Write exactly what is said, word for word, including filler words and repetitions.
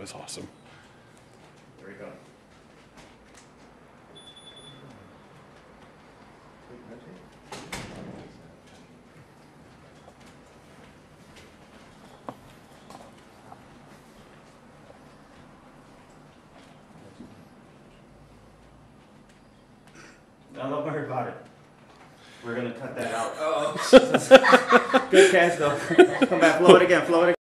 was awesome. There we go. Now don't worry about it. We're gonna cut that out. Oh, good catch though. Come back, flow it again, flow it again.